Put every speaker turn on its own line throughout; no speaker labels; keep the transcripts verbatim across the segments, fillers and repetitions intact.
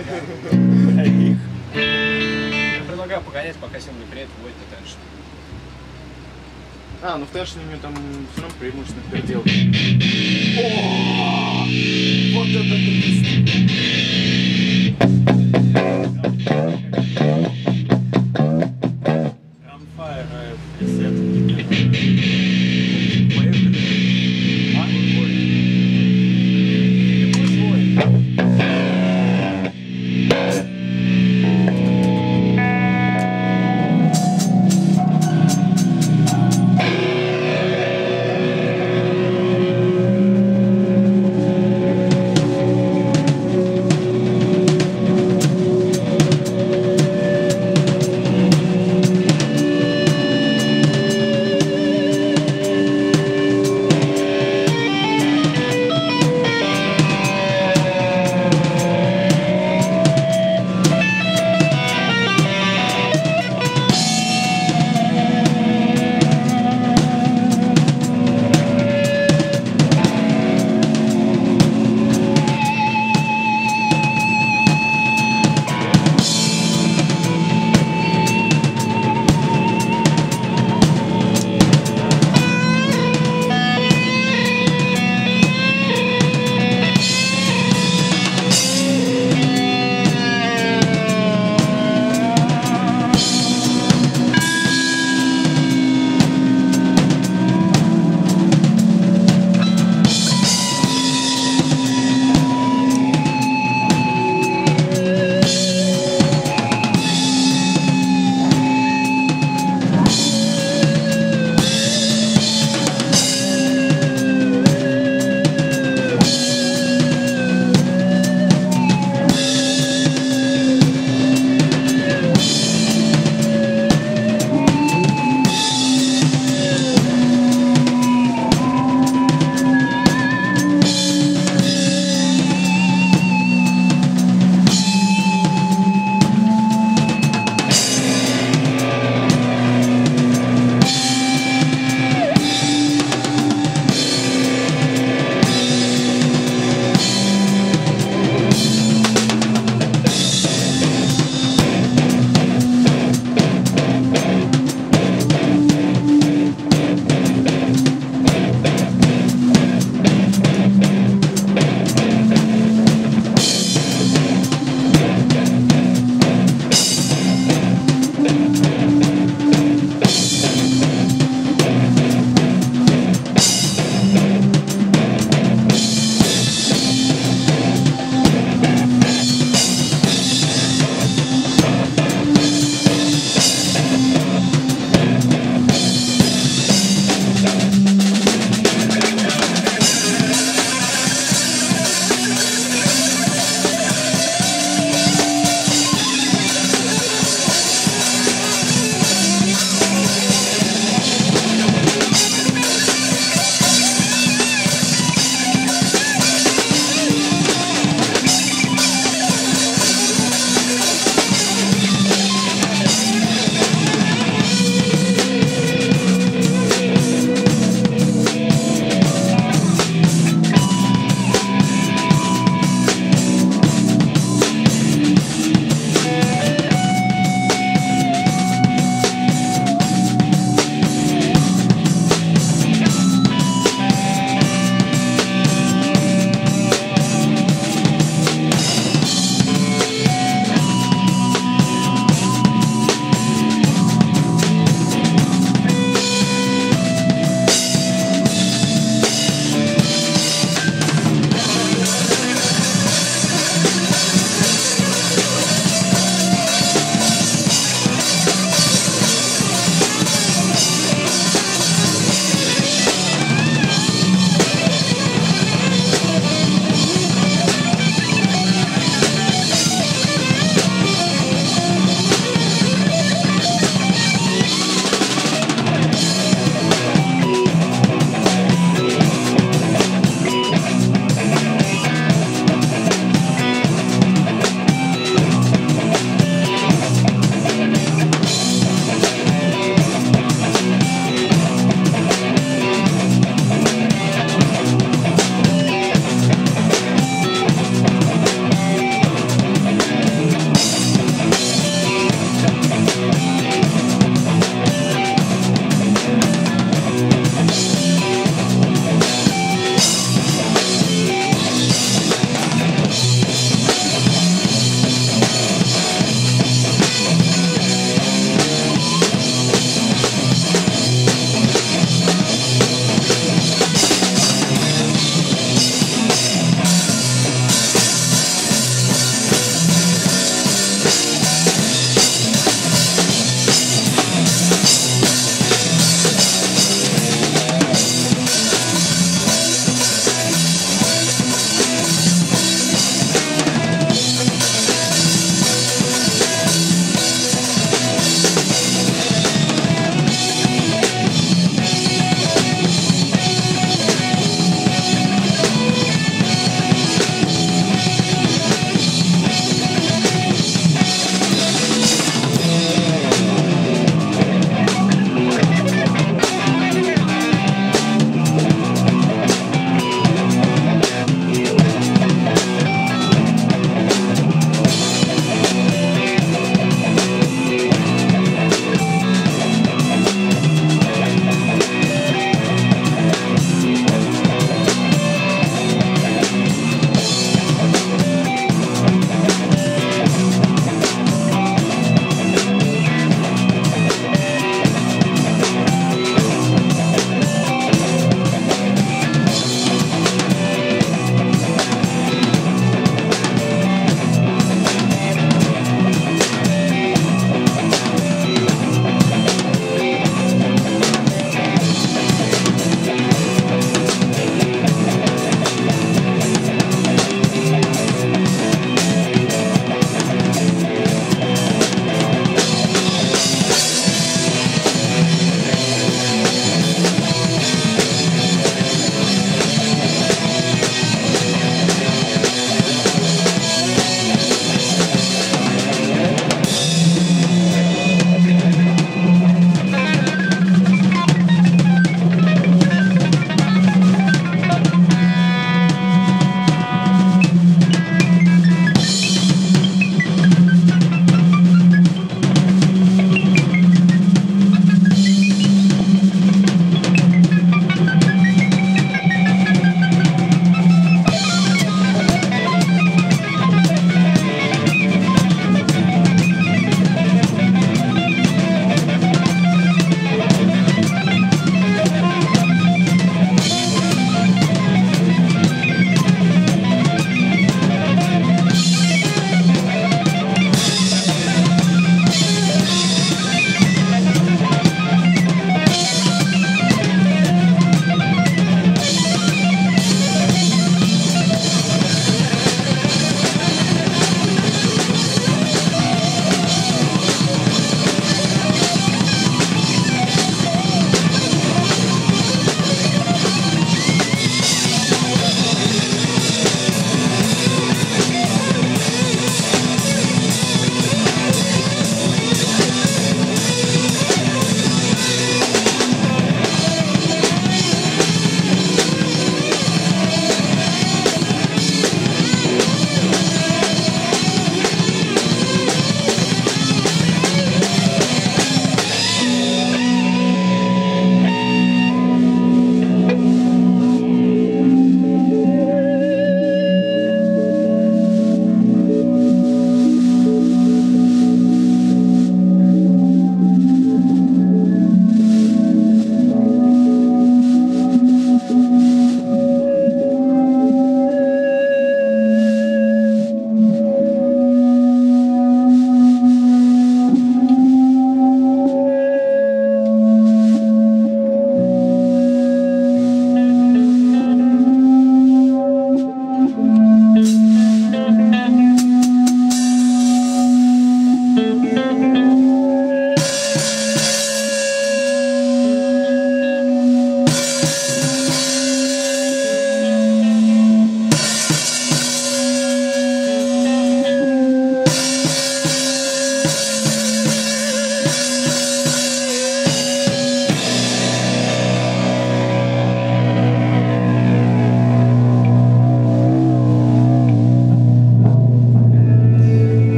Я предлагаю погонять, пока Сим не приедет, вводит теншн.
А, ну в теншне у меня там все равно преимущественно передел. О, вот это твист!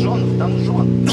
Жон, там жон.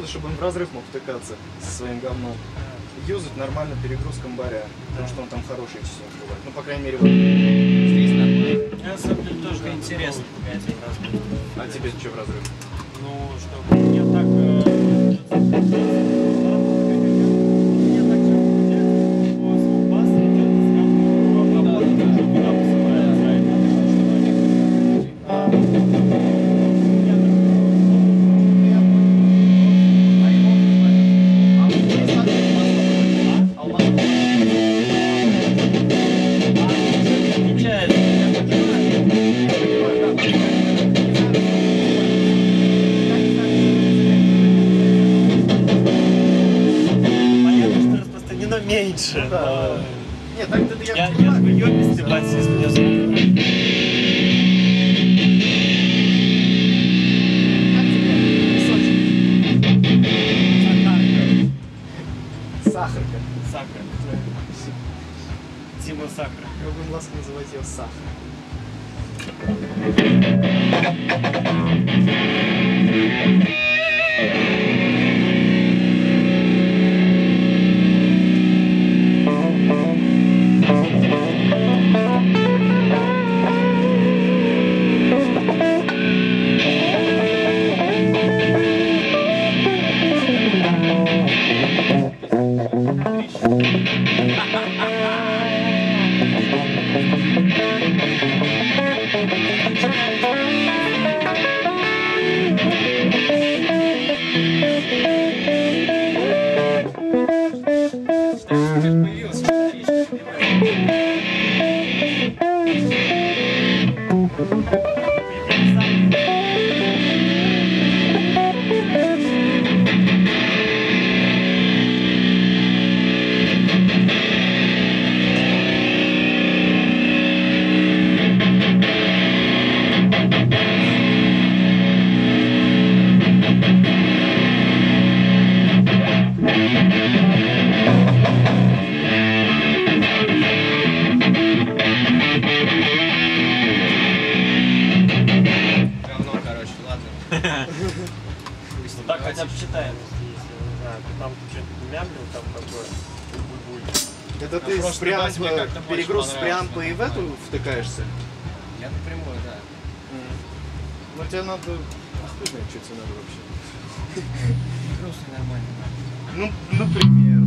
чтобы он в разрыв мог втыкаться со своим говном. Юзать нормально перегруз комбаря, потому что он там хороший частенько бывает. Ну, по крайней мере, вот здесь нормально.
Я, на самом деле, тоже интересно погонять в разрыв.
А тебе что в разрыв?
Ну, чтобы мне так... э, Мне так же получается, что звук баса идет из каждого круга, куда посылается, а это чтобы они были. А, я так меньше.
Да.
Но...
Нет, так это я
Я, я же ёбись стебать, если меня звук.
Сахарка.
Сахар. Тима Сахар.
Я будем ласково называть ее Сахар.
Ну так хотя бы читаем, если, не знаю, ты там что-то мямлил, там такое.
Это ты с преампа, перегруз с преампа и в эту втыкаешься?
Я напрямую, да.
Ну тебе надо... А хуй знает, что тебе надо вообще.
Просто нормально.
Ну, например,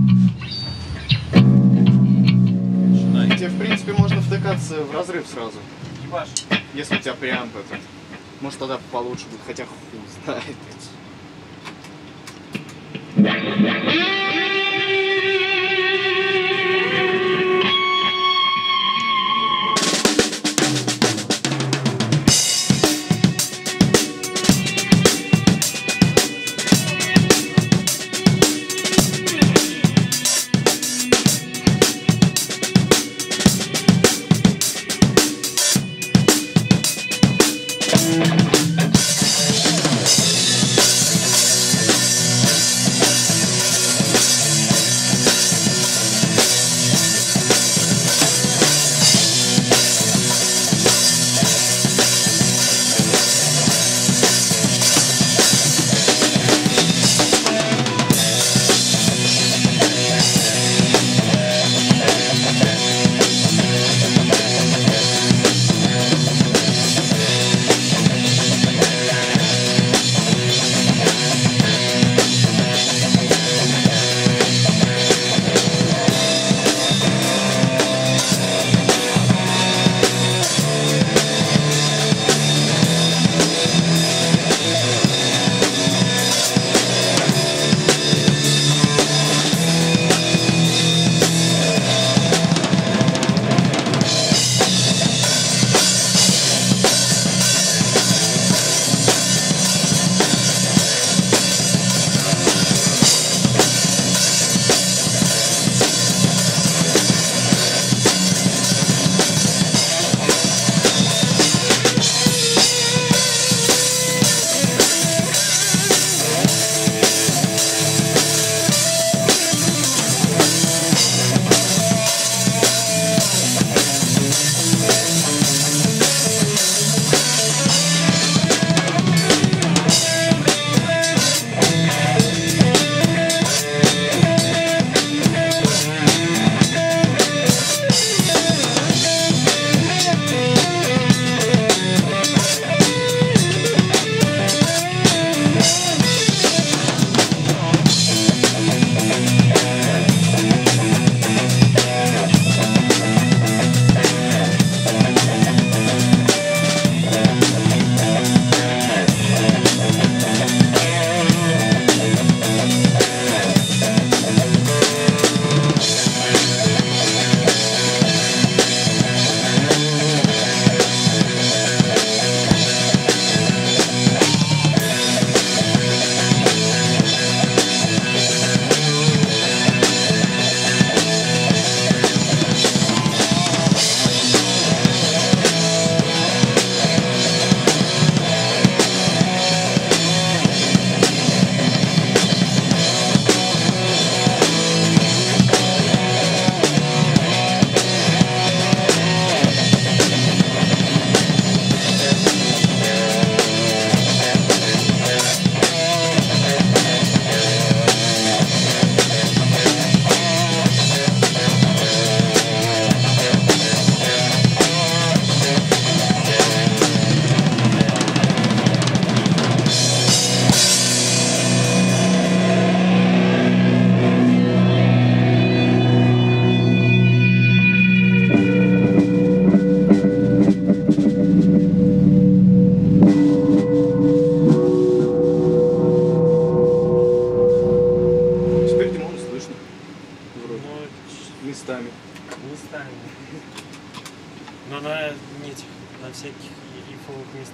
да. Тебе, в принципе, можно втыкаться в разрыв сразу.
Ебаш.
Если у тебя преамп этот. Может, тогда получше будет, хотя хуй знает.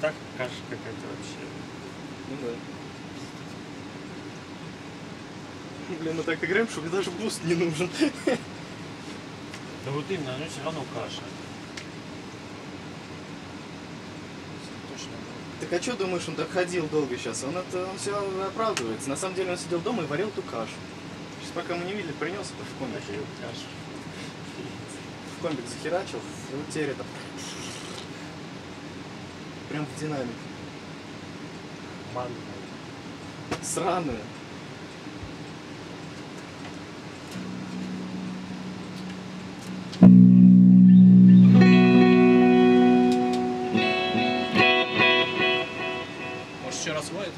так каша какая-то вообще.
Ну да. Блин, мы так играем, что мне даже буст не нужен.
Да вот именно, но все равно каша.
Точно.
Так а что думаешь, он так ходил долго сейчас? Он это он все оправдывается. На самом деле он сидел дома и варил эту кашу. Сейчас пока мы не видели, принес это в комбик. её
Каша.
В комбик захерачил, и вот теперь это прям в динамик.
Манго.
Сраную.
Может, еще раз водит?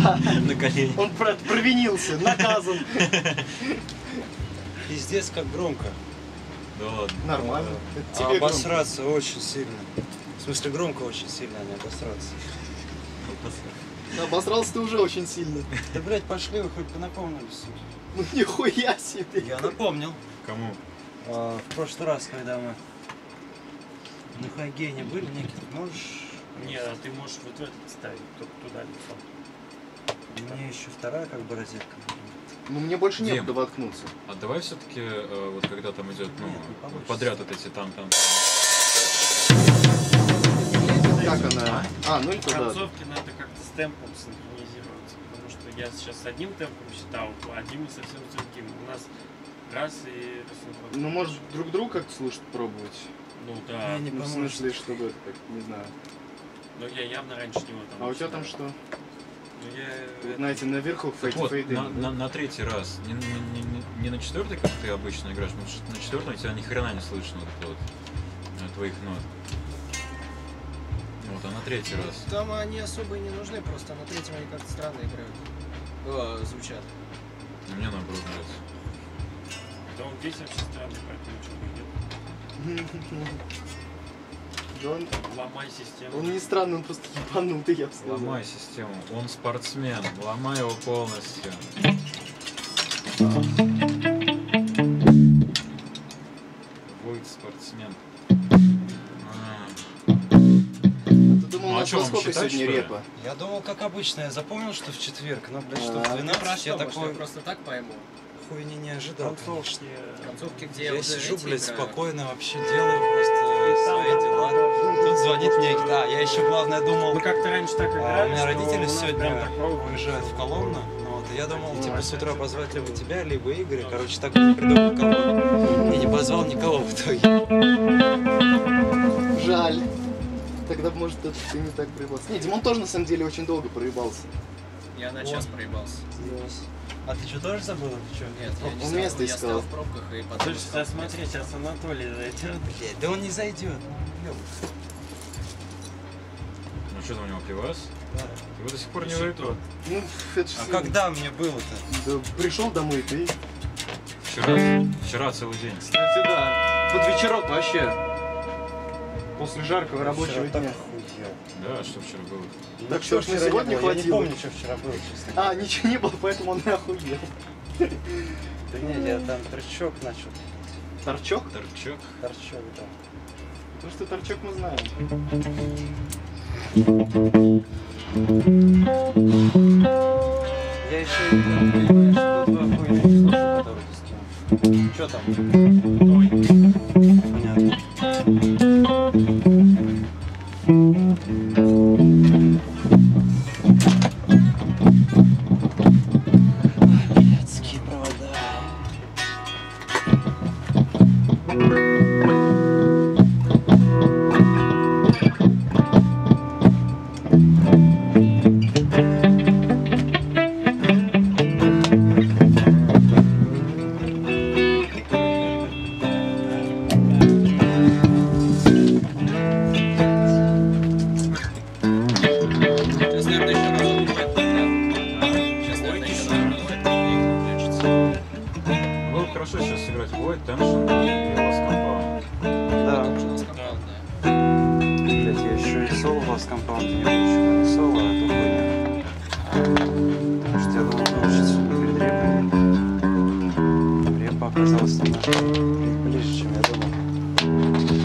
Да,
на колени.
он про- провинился, наказан.
Пиздец, как громко.
Да ладно.
Нормально. Это
А
тебе громко.
обосраться очень сильно. В смысле, громко очень сильно, а не обосраться.
Обосрался ты уже очень сильно.
Да, блядь, пошли вы хоть бы напомнили суть.
Ну нихуя себе.
Я напомнил.
Кому?
А, в прошлый раз, когда мы на Хайгене были, Никит, можешь...
Не, а ты можешь вот в этот ставить, только туда лицо.
Мне еще вторая как бы розетка.
Ну мне больше
Дим.
некуда воткнуться.
А давай все-таки, вот когда там идет, ну,
Нет, не получится.
подряд вот эти там, там.
Как она? А, ну и
В
туда.
концовке надо как-то с темпом синхронизироваться, потому что я сейчас с одним темпом считал, а Дима совсем с другим. У нас раз и рассинхрон.
Ну может друг друга как-то слушать, пробовать.
Ну да,
Не
Ну, в
поможет.
смысле, чтобы это, как, не знаю.
но я явно раньше него там.
А у тебя там
начинал.
что?
Ну я...
Вот, знаете, наверху
Так
фейт
вот,
фейды.
на, на, на третий раз, не, не, не, не- не на четвертый, как ты обычно играешь, потому что на четвертом у тебя ни хрена не слышно вот это вот, э, твоих нот. Вот, а на третий раз.
Там они особо и не нужны, просто на третьем они как-то странно играют. О, звучат.
А мне наоборот нравится.
Да он весь вообще странный, поэтому ничего не идет.
Да он,
Ломай систему.
он не странный, он просто ебанутый, я бы сказал.
Ломай систему, он спортсмен, ломай его полностью. Будет спортсмен. А,
Ты думал,
Ну,
у
а
нас
чё,
во
вам
сколько
считать,
сегодня
что ли?
репа?
Я думал, как обычно, я запомнил, что в четверг, но, блядь, что
А,
в
Про
двенадцать
что,
я
может,
такой
я просто так пойму?
хуйни не ожидал.
Концовки.
Концовки, где
Я
вот
сижу,
эти
блядь,
играют.
спокойно вообще делаю просто свои дела. Тут звонит мне, да, я еще главное думал,
Мы как-то раньше так
а,
играли,
у меня
что
родители
у нас
сегодня
прям такого
уезжают в Коломну, ну вот, и я думал, типа, с утра позвать либо тебя, либо Игоря, короче, так не придумал никого. И не позвал никого в итоге.
Жаль. Тогда, может, это ты не так проебался. Не, Димон тоже, на самом деле, очень долго проебался.
Я на час проебался.
А ты что, тоже забыл? Ты что?
Нет, я не
Он
знаю,
место
я
искал.
стоял в пробках и потом...
Слушай,
искал
сейчас смотри, сейчас Анатолий зайдет.
Блядь, да он не зайдет.
ну что там у него пивас?
Да.
Его до сих пор не
Еще
выпил.
Ну, это ж
А
всё-
когда мне было-то?
Да, пришел домой, ты.
Вчера, вчера целый день.
Кстати, да. Под вечерок вообще. После жаркого рабочего
Вчера так
дня.
охуел.
Да, что вчера было?
Так
Ну,
что ж, на
вчера
сегодня
не было. Я не
хватило?
помню, что вчера было, честно.
А, ничего не было, поэтому он и охуел.
Да нет, я там торчок начал.
Торчок?
Торчок.
Торчок, да.
То, что торчок мы знаем.
Я еще и там, понимаешь, что два хуйни не слушал, которые ты скинул. Что там? Понятно. Блядские провода.
Сейчас, наверное, еще разок будет. Сейчас, наверное, еще разок будет. И включится.
Было бы хорошо сейчас сыграть Void, Tension и Lost Compound.
Да.
У нас командная.
Блять, я еще и соло в компаунде не выучил. Не соло, а ту хуйню. Потому что я думал научиться перед репой. Репа оказалась намного ближе, чем я думал.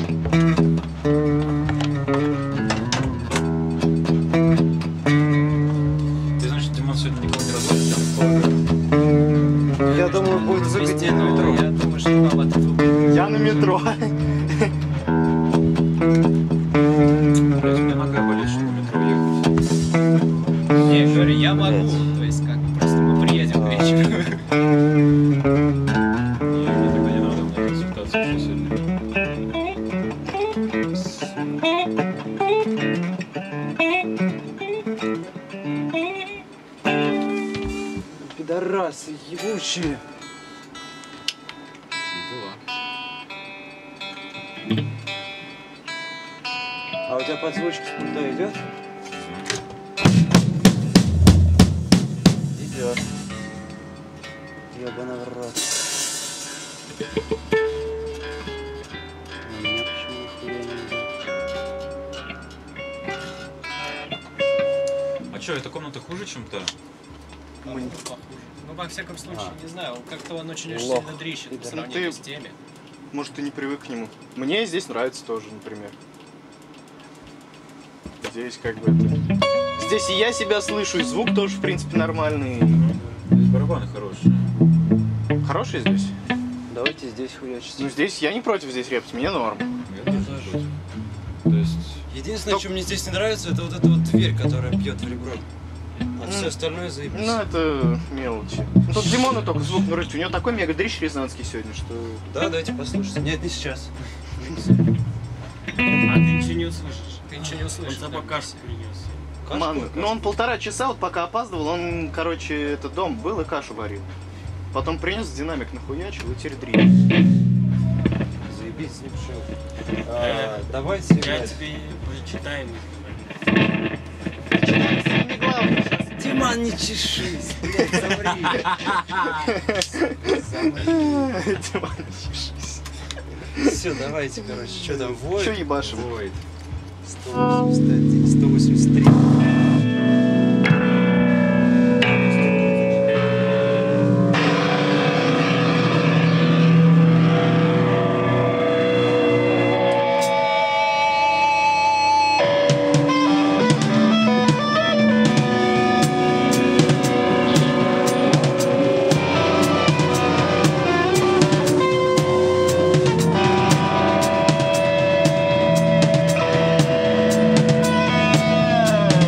Ты, значит, Димон сегодня никого не разводит, я предполагаю.
Я думаю, будет выгоднее на
Но
метро.
я думаю, что вам от этого...
Я на метро.
Блять, у меня нога болит, чтобы в метро ехать.
Не, я говорю, я могу. То есть, как бы, просто мы приедем к вечеру.
Не, мне тогда не надо, у меня консультация ушла сегодня.
Пидорасы, ебучие.
Такие дела.
А у тебя подзвучка с пульта идет?
что, эта комната хуже, чем та?
Ну, похуже. Ну, во всяком случае, не знаю, он как-то он очень уж
Лох.
сильно дрищет по
Ну,
сравнению
ты-
с теми.
Может, ты не привык к нему. Мне здесь нравится тоже, например. Здесь как бы это... Здесь и я себя слышу, и звук тоже, в принципе, нормальный.
Здесь барабаны хорошие.
Хороший здесь?
Давайте здесь хуячить.
Ну, здесь я не против здесь репать, мне норм.
Я тоже не против. То есть...
Единственное,
Топ-
что мне здесь не нравится, это вот эта вот дверь, которая бьет в ребро. А все остальное заебись.
Ну, это мелочи. Ну, тут Димону только звук нарыть. У него такой мега дрищ рязанский сегодня, что...
Да, давайте послушайте. Нет, не сейчас.
А ты ничего не услышишь. Ты ничего не услышишь.
Он собакаш принес.
Кашку,
Ман-
кашку.
Ну, он полтора часа, вот пока опаздывал, он, короче, этот дом был и кашу варил. Потом принес динамик нахуячил и теперь дрищ.
Заебись, не пшел. А, давайте
Я
играть.
тебе почитаем.
Не главное.
Диман, не чешись, блядь, замри.
Диман, не чешись.
Все, давайте, короче, что там, вой?
Чё ебашим?
Void.
сто восемьдесят один, сто восемьдесят три.
Thank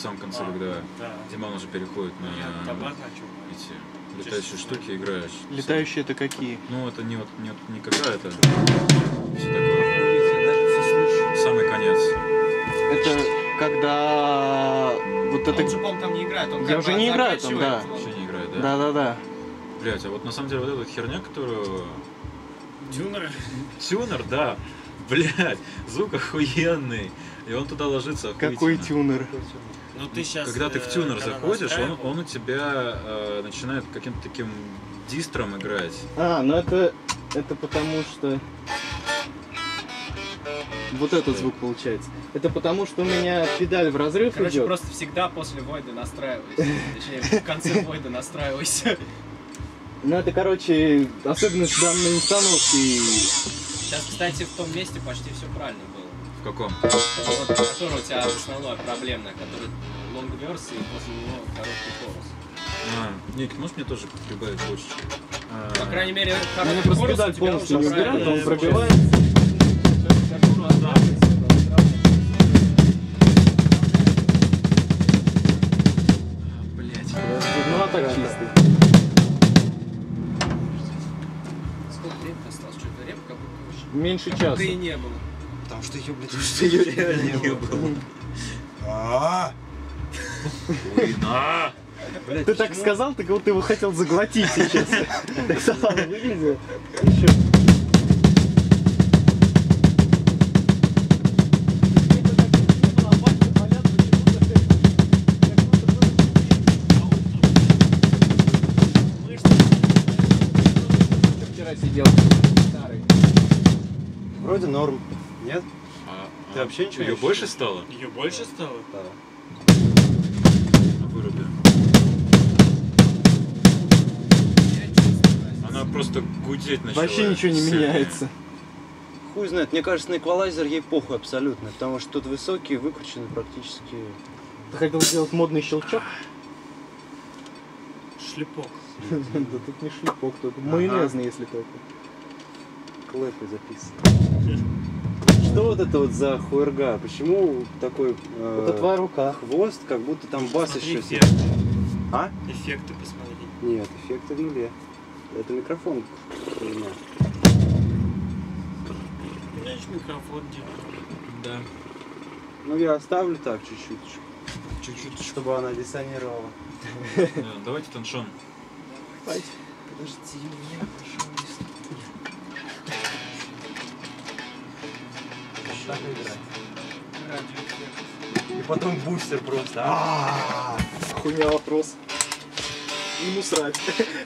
самом конце,
А,
когда
Да.
Диман уже переходит на
Табак начал.
эти летающие штуки, играешь.
Летающие это какие?
Ну, это не вот не, вот не какая-то. Все такое. Самый конец.
Это когда вот это...
Он же, по-моему, там не играет. Он
Я
как
уже
бы
не играю там, да.
заканчивает.
Вообще не играет, да?
Да-да-да.
Блять, а вот на самом деле вот эта херня, которую...
Тюнер.
Тюнер, да. Блять, звук охуенный. И он туда ложится охуительно.
Какой тюнер?
Ну ты сейчас.
Когда ты в тюнер заходишь, он, он у тебя э, начинает каким-то таким дистром играть.
А, ну это... Это потому что... Вот этот звук получается. Это потому что у меня педаль в разрыв
Короче,
идет.
просто всегда после войды настраивайся. Точнее, в конце войды настраивайся.
Ну это, короче, особенность данной установки.
Сейчас, кстати, в том месте почти все правильно было.
В каком?
Вот, который у тебя основное проблемное, который лонгверс и после него короткий хорус.
А, Ник, можешь мне тоже прибавить бочечку? А,
По крайней мере,
У меня
короткий
просто
хорус у
педаль
тебя
полностью
уже
не убирает,
правильно.
он пробивается.
блять.
Ну а так чистый.
Сколько времени осталось? Что-то реп как будто очень.
Меньше часа.
Да и не было.
Потому что ее, блядь, что ее реально не было. А,
Ой, на!
блядь,
Ты так
почему?
сказал, ты как будто его хотел заглотить сейчас. Так забавно выглядело. Еще. Вчера сидел старый.
Вроде норм. Нет?
А,
Ты вообще ничего не
Ее
ощущаешь?
больше стало?
Ее больше стало?
Да.
А выруби. Она просто гудеть начала.
Вообще ничего не
сильнее.
меняется.
Хуй знает, мне кажется, на эквалайзер ей похуй абсолютно, потому что тут высокие, выкручены практически.
Ты хотел сделать модный щелчок?
Шлепок.
Да тут не шлепок, тут майонезный, если только.
Клэпы записаны. Что вот это вот за хуерга? Почему такой э,
Это твоя рука.
хвост, как будто там бас
Посмотри
еще
эффекты.
А?
Эффекты посмотри.
Нет, эффекты в нуле. Это микрофон. Хуйня.
Знаешь, микрофон делает.
Да.
Ну я оставлю так чуть-чуть,
Чуть-чуть.
чтобы она диссонировала.
Да, давайте таншон.
Подожди
меня, так играть. И потом бустер просто. А-а-а!
Хуйня вопрос. Ему срать.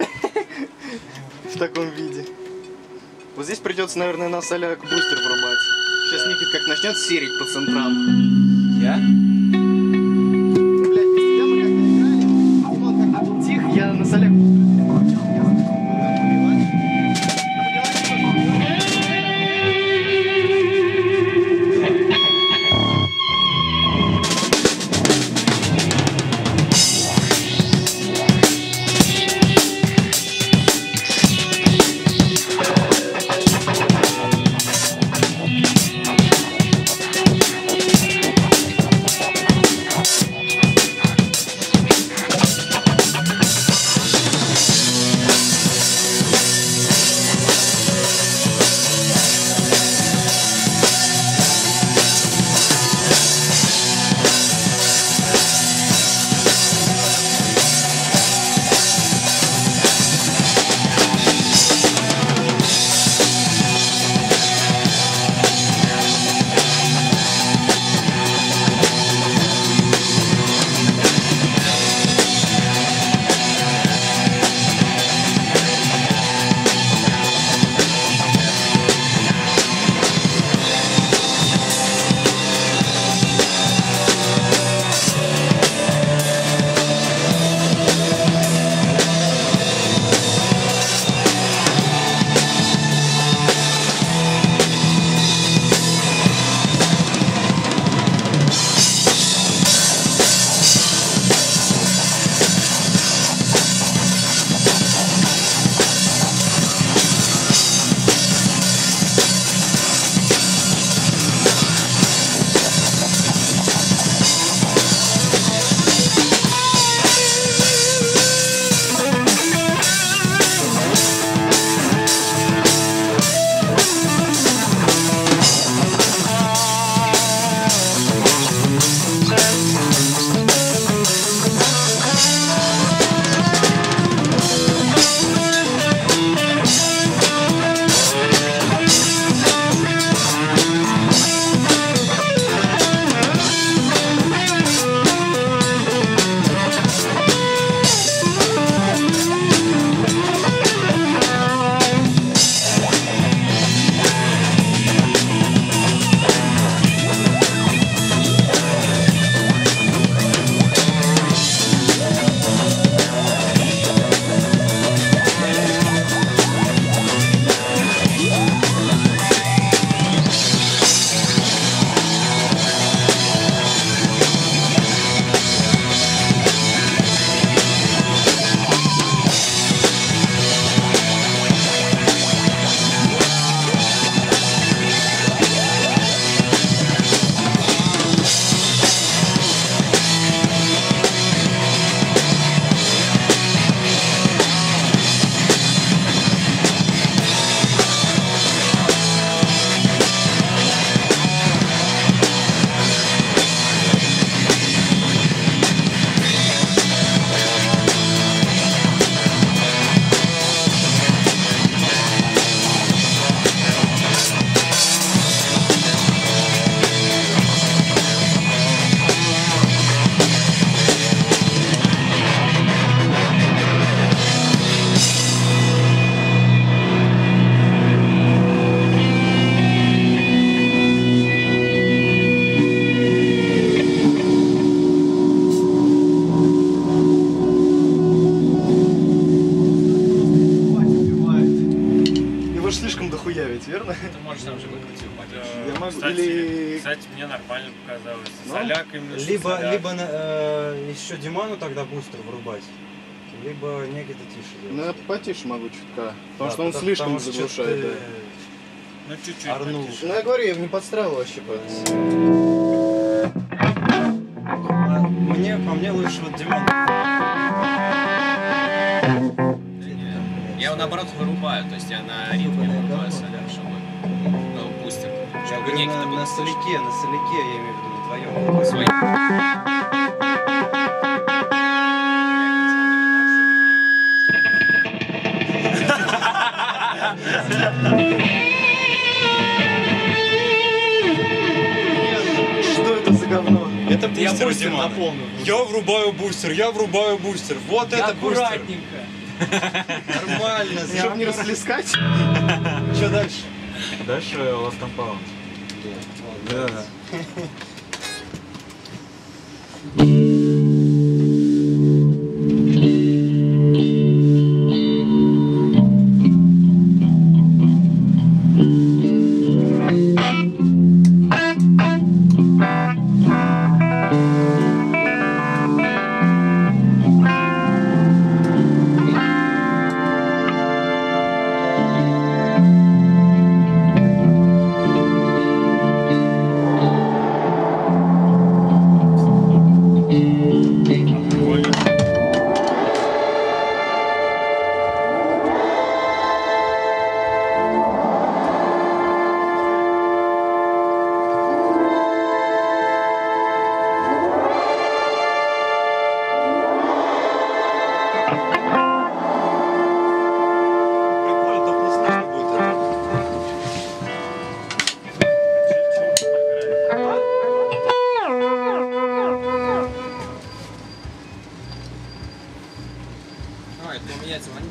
В таком виде. Вот здесь придется, наверное, на соляк бустер врубать. Сейчас Никит как начнет серить по центрам.
Я?
Ну, блядь, без тебя мы как-то играли. Димон как-то был тих, я на соляк. или...
Кстати, мне нормально показалось.
Ну,
Соляк именно. что
Либо,
соляк.
либо э, еще Диману тогда бустер врубать, либо некогда тише
Ну,
делать.
я потише могу чутка. Потому
Да,
что он
потому-
слишком
потому что
заглушает.
ты
Да.
Ну, чуть-чуть.
орнул.
потише.
Ну, я говорю, я не подстраивал вообще под...
А Мне, по мне лучше вот Диман.
Я его наоборот вырубаю, то есть я на ритме вырубаю соляк, чтобы ну, бустер,
Я
чтобы
говорю,
некогда
на,
было
на
слышно.
соляке, на соляке, я имею в виду, на твоем.
Свой.
Что это за говно?
Это
Я
бустер,
бустер
Димана.
на полную.
Я врубаю бустер, я врубаю бустер. Вот это бустер.
Аккуратненько.
Нормально,
Чтобы не расплескать?
Что дальше?
Дальше Last Compound.
Да. Прикольно, только не слышно будет это.
А, это поменять звонил.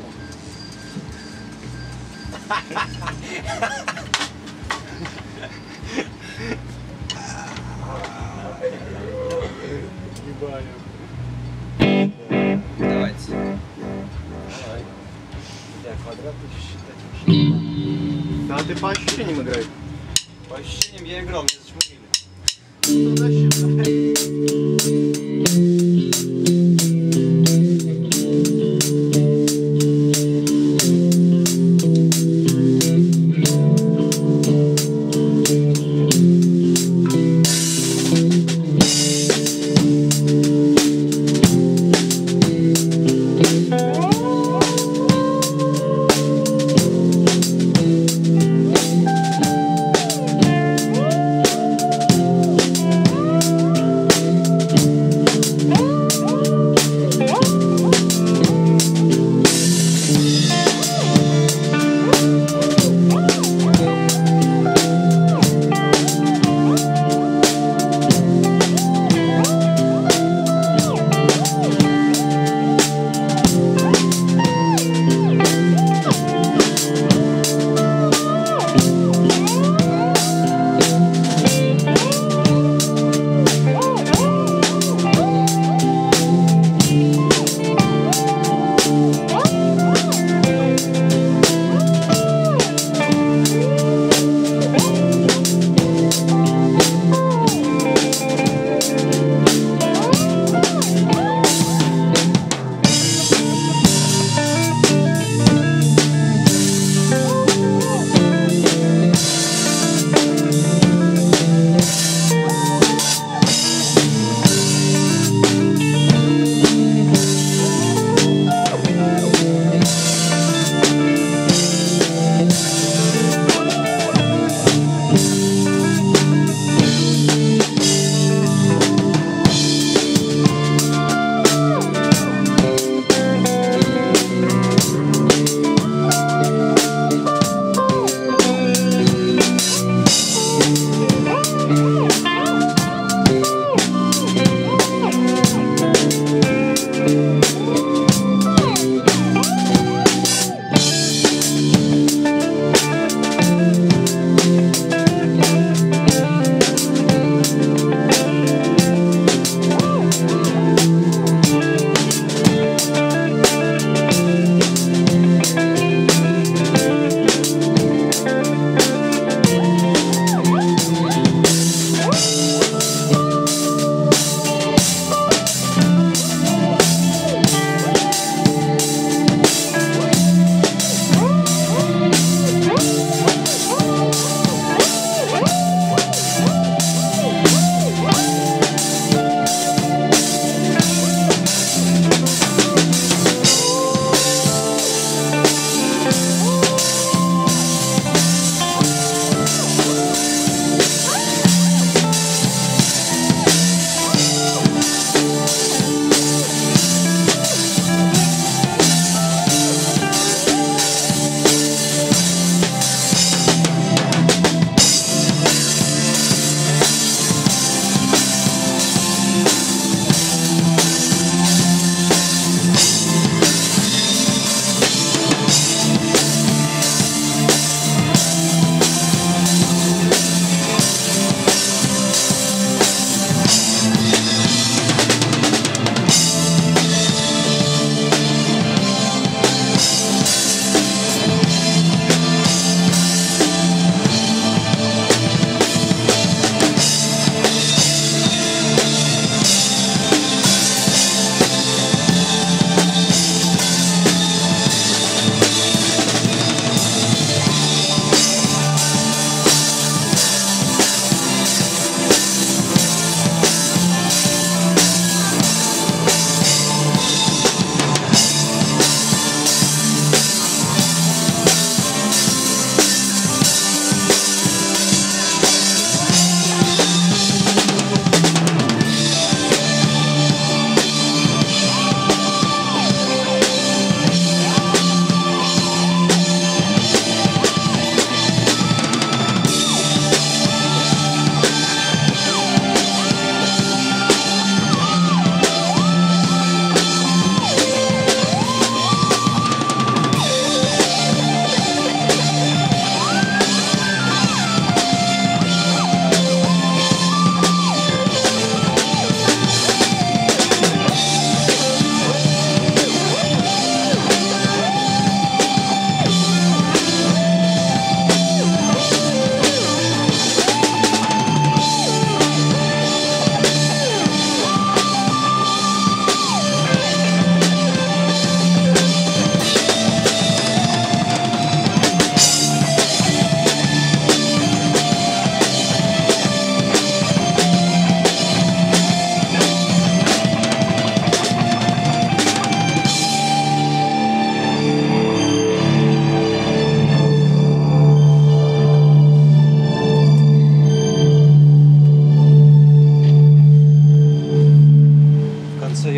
Давайте.
Да, квадрат будешь считать.
Да, ты по ощущениям играй.
По ощущениям я играл, мне зачмурили.
Ну, тогда считай.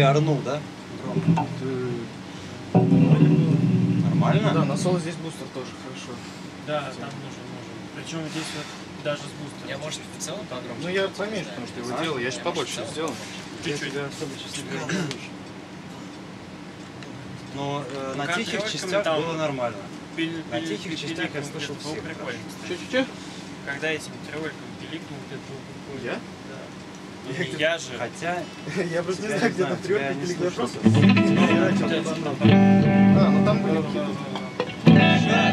орнул, да? Громко. Нормально?
Да, на соло здесь бустер тоже хорошо.
Да, там нужен, нужен. Причем здесь вот даже с бустером.
Я, может, в целом погромче.
Ну я поменьше, потому что его
А?
делал. Я сейчас
Я,
побольше
может,
сделал.
Чуть-чуть.
особо счастливее. Но э, на
Контрольками
тихих частях
там
было нормально.
Пиль-
На
пиль-
тихих
пиликнул
частях я
где-то
слышал
было
всех
прикольно, кстати.
Че-че-че?
Когда этим тревельком пиликнул, где-то было прикольно.
Я?
Да. Ну,
Я
не
где-то-
я же.
Хотя,
Я просто не
тебя
знаю, где
знаю,
там
тебя
трёпки
не
или где
слушал.
просто.
Да,
что-то
да,
там.
да.
А, ну там были какие-то
еще раз.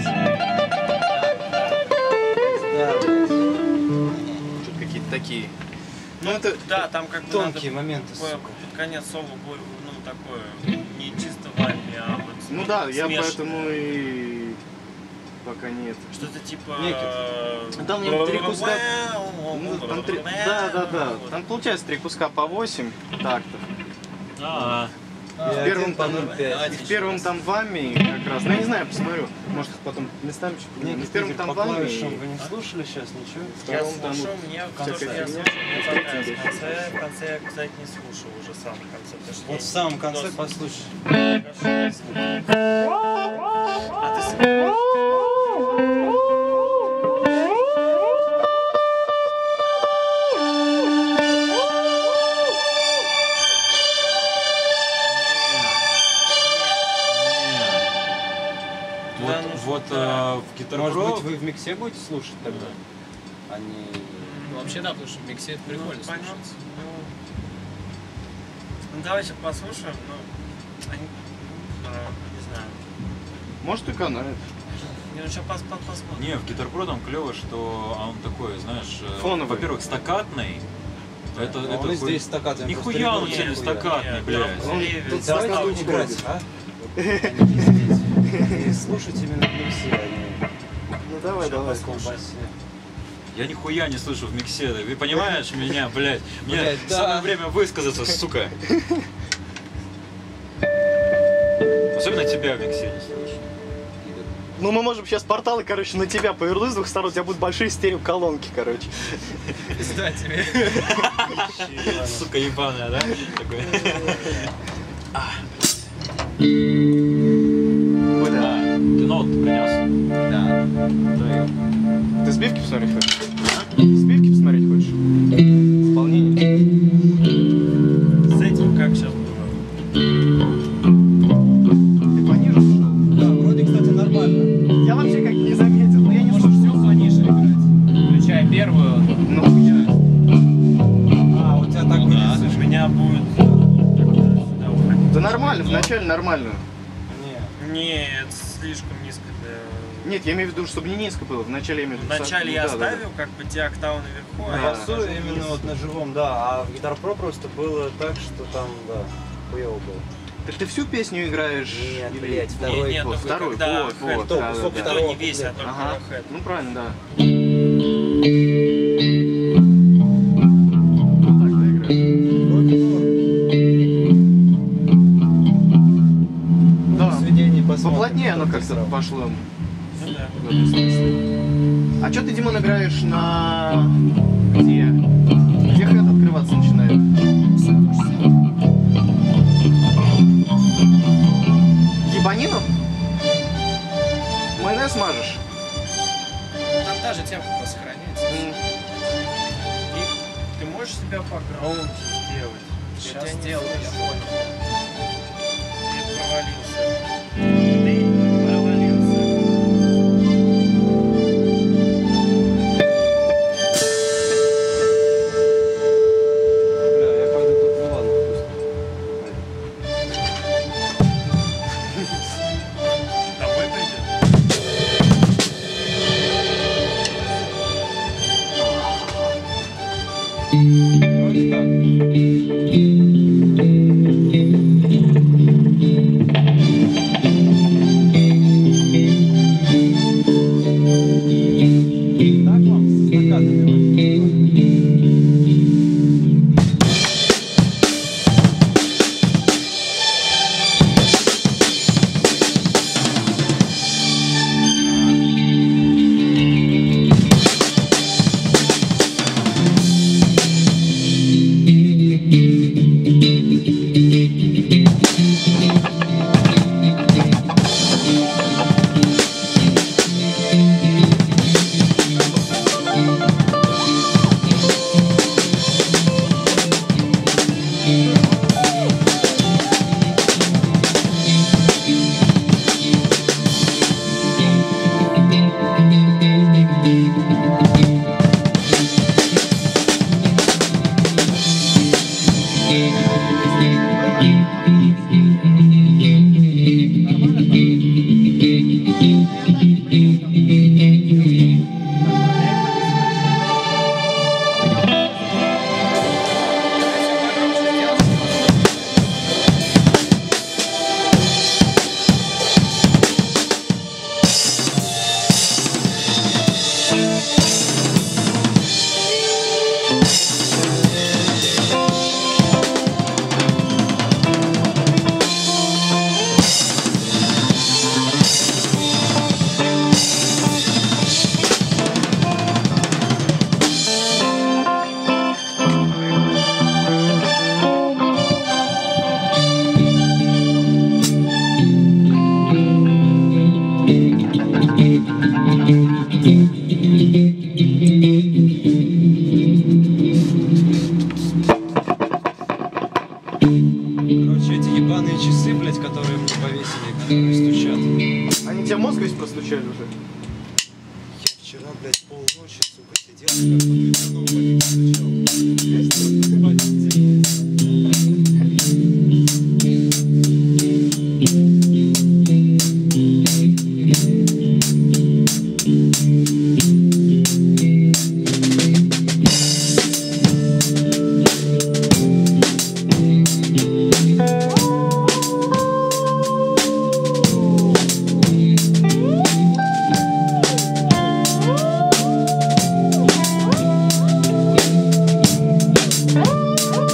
Да, блядь.
что-то какие-то такие.
Ну,
Ну, это-
да, там как бы
Тонкие
надо
моменты,
по-
сука.
под конец соло было, ну, такое, не чисто вайми, а вот
Ну да, я
смешанное.
поэтому и пока нет.
Что-то типа...
Некий.
э,
Там у него три куска.
Ну,
Ну, там три... Да, да, да. Там получается три куска по восемь тактов.
А,
И
В первом
один по
там,
ноль пять.
и в первом там вами как раз. Ну я не знаю, посмотрю. Может потом местами чуть поменяю. Но в первом там
по
вами.
клавишам вы не слушали сейчас ничего?
Я
втором там
слушал, мне в конце,
всякая
я
фигня.
слушал, мне
В третьем
понравилось. В
здесь.
конце, в конце я, кстати, не слушал уже сам в конце. потому что
Вот
я
в самом
не-
конце
дос-
послушай.
А ты с-
вот,
Да, ну,
вот
да.
э, в Guitar
Может
Pro
быть, вы в миксе будете слушать тогда? А не...
Ну, вообще, да, потому что в миксе это прикольно
Ну, понятно.
слушается.
Ну, ну, давайте послушаем, ну, они, э, не знаю.
Может и канает.
Не, ну, сейчас пос, пос, посмотрим.
Не, в Guitar Pro там клево, что он такой, знаешь, э,
Фоновый.
во-первых, стаккатный. Это,
А
это
он и
хуй-
здесь стаккатный.
Нихуя он
Нет,
тебе не
нет,
стаккатный,
нет,
блядь.
да,
Он
Левин,
тут
да,
сразу
да,
не
да.
играть,
а? А не пиздеть. И слушать именно в миксе, а не
Ну давай, давай.
в колбасе.
Я нихуя не слышу в миксе. Ты понимаешь меня, блядь? Мне
Блядь, да.
самое время высказаться, сука. Особенно тебя в миксе не слышу.
Ну мы можем сейчас порталы, короче, на тебя повернуть с двух сторон, у тебя будут большие стереоколонки, короче.
Да, тебе.
Сука ебаная, да? Такой.
Бля.
А, ты ноут принес?
Да.
Ты сбивки посмотреть хочешь? Сбивки посмотреть хочешь? Исполнение?
С этим как сейчас было?
Ты пониже ушел?
Да, вроде, кстати, нормально.
Я вообще как не заметил, но я не
Можешь
слушал.
всю пониже играть. Включая первую.
Ну я.
А, у тебя так
Ну да.
будет
У меня будет сюда уходить.
Да нормально, вначале нормально.
Не.
Нет, слишком низко для...
Нет, я имею в виду, чтобы не низко было. Вначале я имею в виду.
Вначале
ну,
я
да, да, да.
оставил как бы те октавы наверху,
Да.
а я
Басу
сажу
именно
вниз.
вот на живом, да, а в Guitar Pro просто было так, что там, да, хуёво было.
Так ты всю песню играешь?
Нет,
или-
блядь, второй.
нет,
Вот,
только
второй,
когда
вот,
хэт,
вот,
то,
да,
кусок
да,
И
да.
то
второго
не весь, а
куплета.
только
Ага.
хэт.
Ну правильно, да. Да.
Сведение посмотрим.
Поплотнее оно
что
как-то
сразу.
пошло.
Ну да.
В этом смысле. А что ты, Димон, играешь на... Где? Где хэт открываться начинает? Ебанину? Майонез мажешь?
Там та же темка просто сохраняется.
М.
И ты можешь себя по граунду сделать?
Сейчас
тебя не
сделаю, я
слышу.
понял.
Ты провалился. Ты провалился.
Бля, я пойду тут, ну ладно, пусть.
Домой придет?
Вроде так. Короче, эти ебаные часы, блядь, которые мы повесили, которые стучат.
Они тебя мозг весь простучали уже?
Я вчера, блядь, полночи, сука, сидел, как тут давно не стучал.
Oh,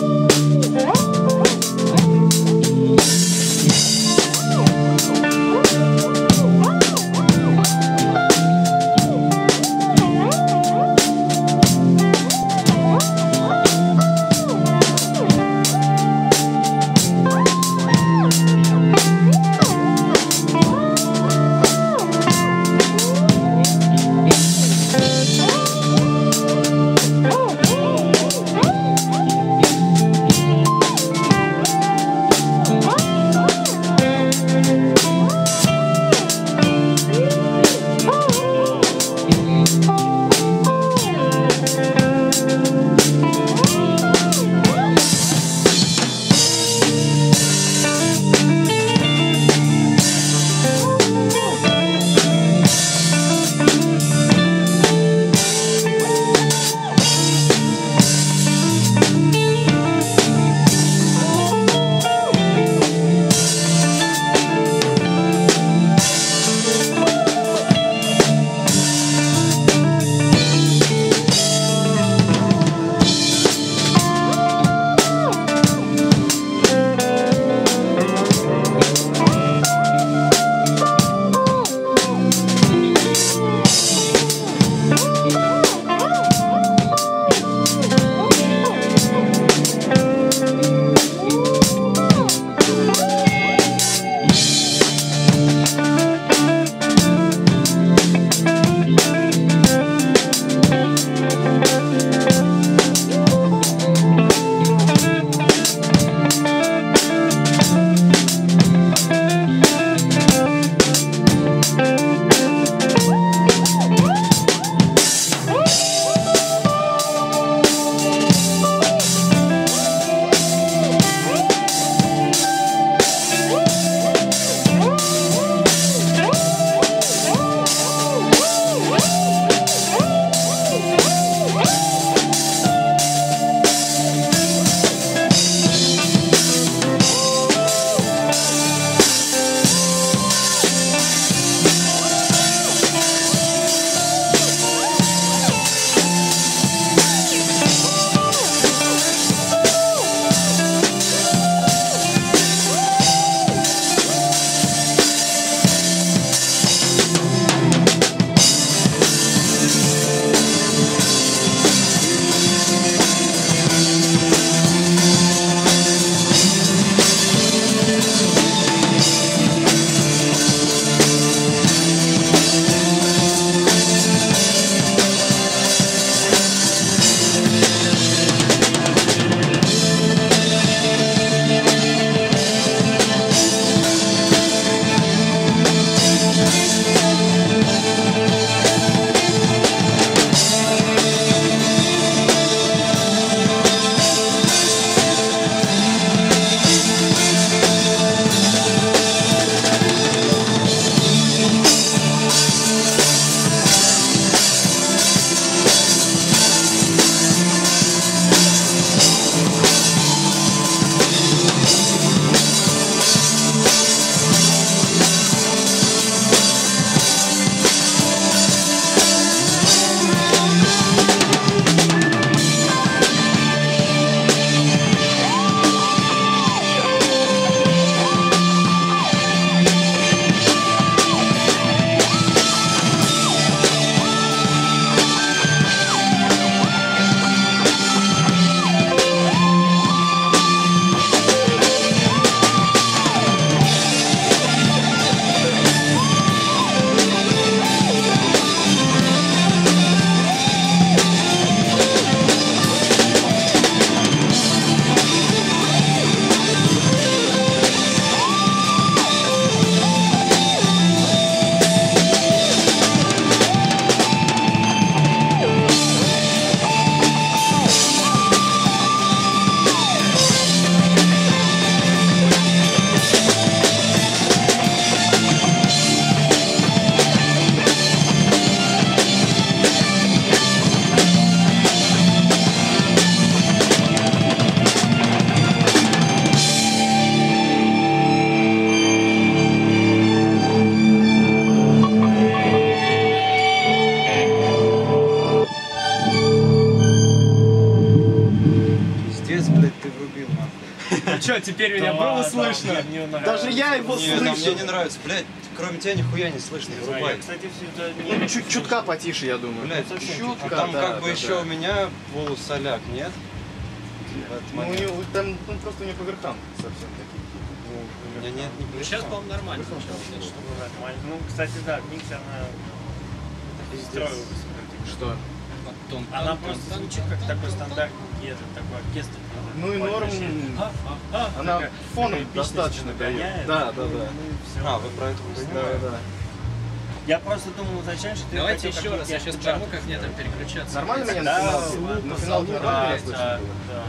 теперь меня было слышно?
Даже я его
Нет, а мне
слышу.
не нравится, блядь. Кроме тебя нихуя не слышно, вырубай.
Кстати, все это
Ну, чуть чутка потише, я думаю.
Блядь,
чутка,
а там
да,
как бы
да,
еще
да.
у меня полусоляк, нет? В этот
Ну, у
момент.
него там ну, просто не по верхам совсем такие.
У меня нет, не
Ну, сейчас, по-моему, нормально.
нормально. Ну, кстати, да, микс она перестроилась.
Что?
Потом
Она просто звучит как такой стандартный этот такой оркестр.
Ну и норм.
А, а, а,
Она
такая
фоном
эпичность
достаточно дает.
нагоняет.
Да, да,
Ну,
да.
ну, всё.
А, вы про это
Да,
понимаете?
да.
Я просто думал изначально, что ты
Давайте
хотел
еще раз, я сейчас
какие-то
пойму, как мне там переключаться.
Нормально меня на
Да,
финал?
звук,
На финал
звук,
нормально меня
да,
слышно
да,
было?
да.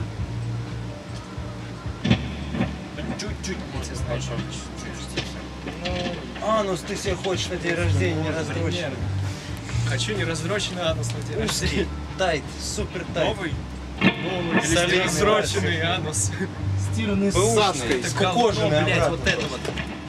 Чуть-чуть
Тебе знаешь, чуть-чуть.
А, ну ты себе хочешь на день рождения не раздроченный.
Хочу не раздроченный анус на день
Узкий,
рождения.
тайт, супер тайт.
Новый? Новый. Или
Солидный,
раздроченный анус.
Стиранный с
Бэушный.
Сашкой.
Это
Скукоженный
говно, блядь,
обратно
вот это вот.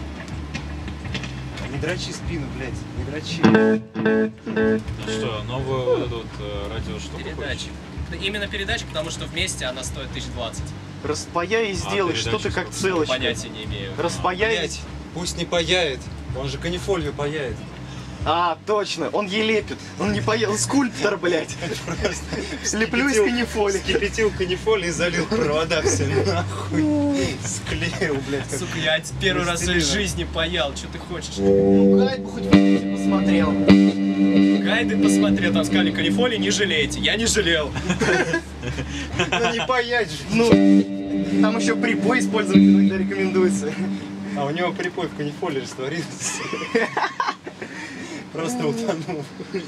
Не дрочи спину, блядь, не дрочи.
Ну что, новую вот эту вот э, радиоштуку хочешь?
Передача. Именно передача, потому что вместе она стоит тысяч двадцать.
Распаяй и сделай,
передача
что ты как
сколько?
целочка.
Понятия не имею.
Распаяй.
Блядь, пусть не паяет. Он же канифолью паяет.
А, точно, он елепит. Он не поел, скульптор, блядь. Слеплю из канифоли.
Скипятил канифоль и залил провода все нахуй. Склеил, блядь. как-
Сука, я первый раз в своей
Пластилина.
жизни паял, что ты хочешь?
Ну, гайд бы хоть в посмотрел.
Гайды посмотрел, там сказали, канифоли не жалейте. Я не жалел.
Ну не паять же.
Ну, там еще припой использовать иногда рекомендуется.
А у него припой в канифоле растворился. Просто утонул.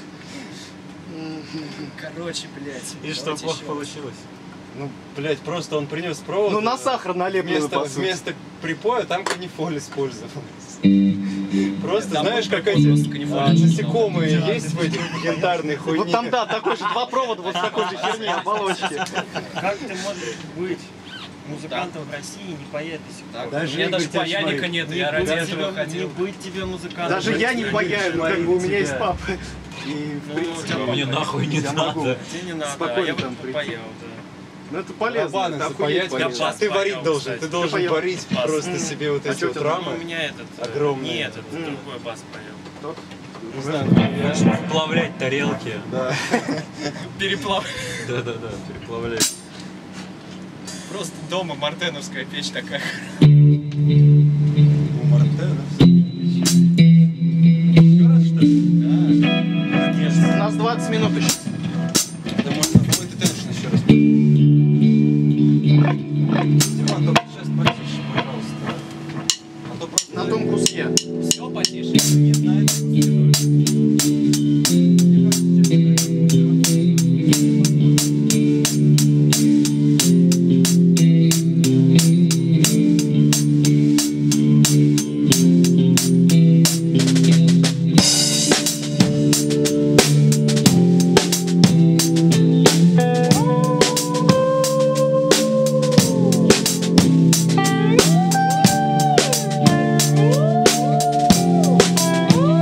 Короче, блядь.
И что,
давайте
плохо
еще.
получилось?
Ну, блядь, просто он принес провод.
Ну, на сахар налепленную,
Вместо,
по сути.
вместо припоя там канифоль использовался. Просто
Там
знаешь,
был
как
прикол,
эти
просто канифоль
а,
очень
насекомые
много.
есть в этих янтарных хуйне.
Вот там, да, такой же, два провода вот с такой же херни, оболочки.
Как ты можешь быть музыкантом в России и не паять до сих пор?
Даже
У меня даже
Игорь тебя
паяника
смотрит.
нет,
Не
я
быть
ради
тебе-
этого
Не
ходил.
быть тебе музыкантом.
Даже я не паяю, ну как бы у меня есть папа. И, в принципе,
А мне нахуй не
я могу.
надо.
Тебе не надо,
Спокойно
а я
там
бы
прийти.
паял, да.
Ну это полезно.
Барабаны
это
запаять,
охуеть
как-
полезно.
а ты
Бас
варить
паял,
должен,
кстати.
ты
Я
должен
паял.
варить
Бас.
просто себе вот
А
эти
чё
вот
у тебя
Ну,
рамы.
у меня этот... э,
Огромные.
Не этот,
М.
другой бас паял.
Не знаю, я-
Вплавлять тарелки.
Да.
Переплав.
Да-да-да, переплавлять.
Просто дома мартеновская печь такая.
У Мартена.
У нас двадцать минут еще.
Да можно будет attention еще раз. Диман, только сейчас потише, пожалуйста. А то просто...
На том куске.
Все потише.
Нет, на этом куске только.
Thank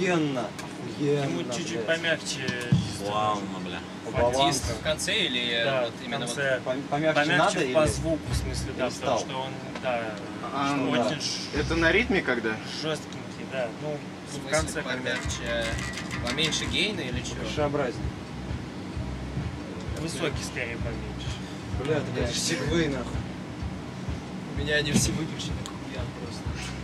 охуенно. Охуенно,
Ему чуть-чуть
блядь.
помягче.
Плавно, бля.
Фонтист.
В конце или
Да,
вот
в
именно вот...
конце.
Пом- Помягче,
Помягче
надо или...
по звуку, в смысле, да,
или
потому
стал?
что он, да,
А,
что
ну
да.
очень ш-
Это на ритме когда?
жесткенький, да. Ну,
В
в
смысле,
конце когда
помягче, поменьше гейна или что?
Душеобразнее.
высокий скорее поменьше.
Бля, ты будешь сегвей, нахуй.
У меня они все выключены, я просто.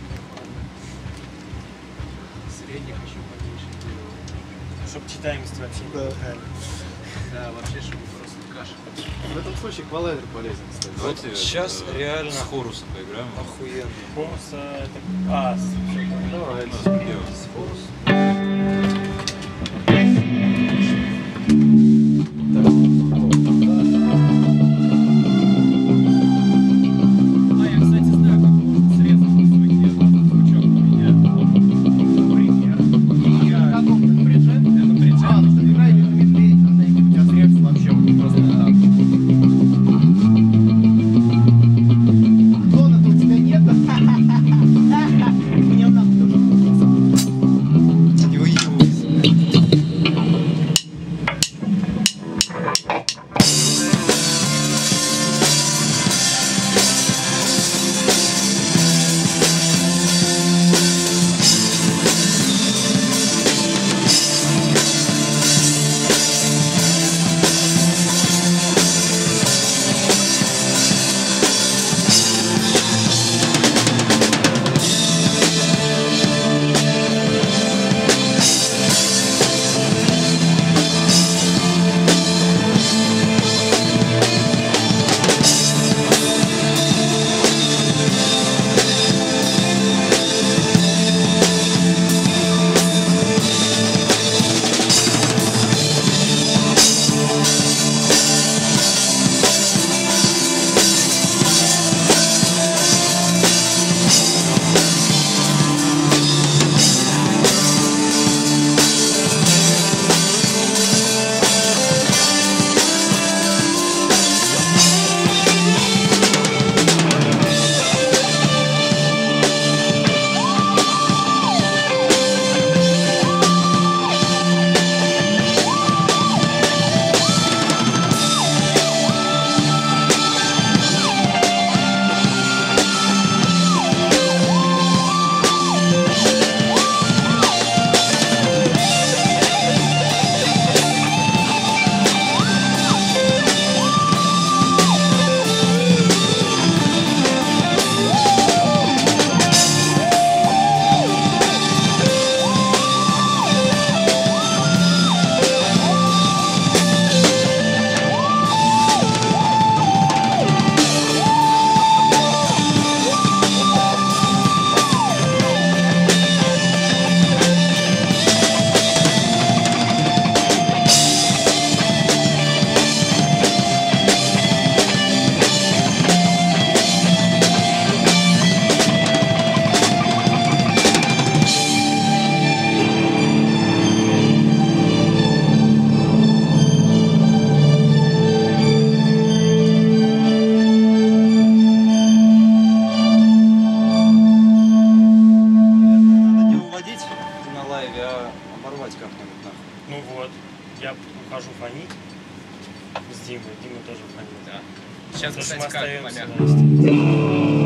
Средних еще поменьше делаю.
Чтоб читаемость вообще не
Да.
пугали.
Да, вообще, чтобы просто каша.
В этом случае квалайдер полезен, кстати.
Вот
Сейчас реально-
С Хоруса поиграем.
Охуенно.
Хоруса это... А, с-
Давай.
Ну, делать.
А, я, кстати, знаю, как можно срезать высокий крючок поменять. Например. И как он на бриджет? На бриджет. А, ну ты играешь на медведь, на найти у тебя срез вообще просто так.
Дона-то у тебя нет? Мне нахуй тоже.
Не выебывайся. Надо не уводить на лайве, а оборвать как-нибудь, нахуй.
Ну вот, я ухожу фонить с Димой, Дима тоже фонит.
Да. Сейчас,
Потому что
кстати,
мы
как
остаемся
помягче.
на месте.